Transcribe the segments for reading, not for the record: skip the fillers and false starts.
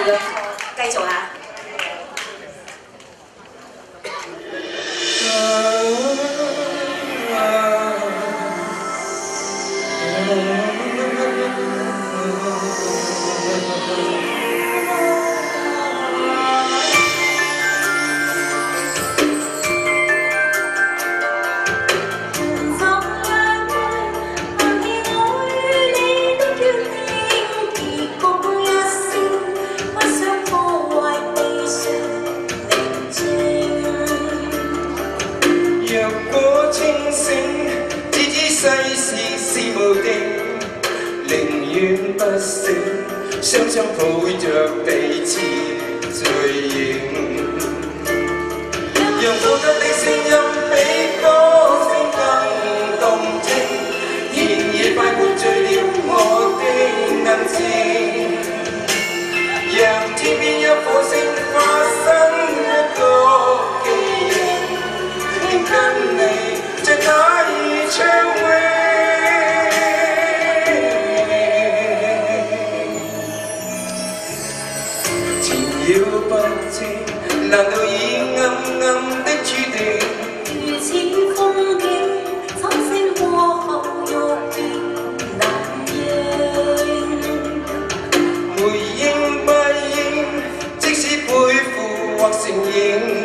係兩個，繼續啊！ 若果清醒，知知世事是無定，寧願不醒，雙雙抱着彼此醉影。讓呼吸的聲音比歌聲更動聽，然而快灌醉了我的眼睛。讓天邊一顆星化身一個。 跟你在那兒暢泳，纏繞不清，難道已暗暗的注定？ 如此風景，慘聲過後欲變難認。 回應不應，即使背負或承認。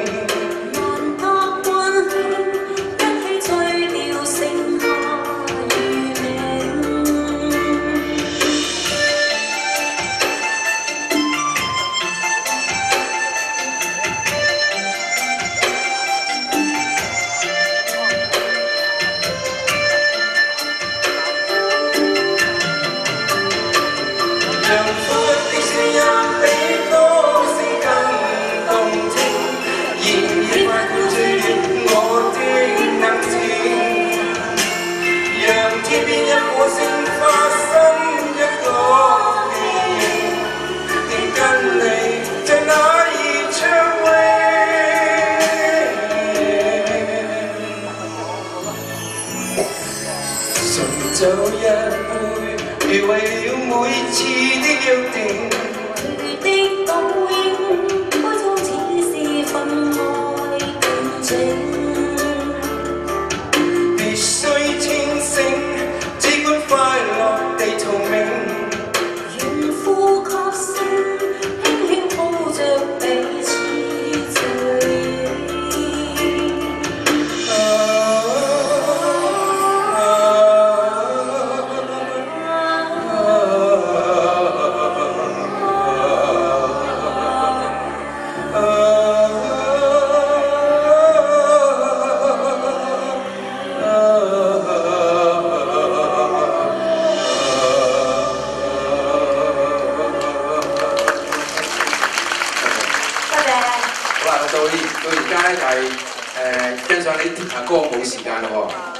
讓呼吸的聲音比歌聲更動聽，然而快灌醉了我的眼睛。讓天邊一顆星化身一個記憶，定跟你在那兒暢泳。純酒一杯。 如為了每次的約定， 佢的倒影，杯中只是分愛共靜。 必須清醒，只管快樂地同鳴。 願呼吸聲，輕輕抱着彼此醉影。 到而家咧就係欣賞呢啲歌舞時間咯喎。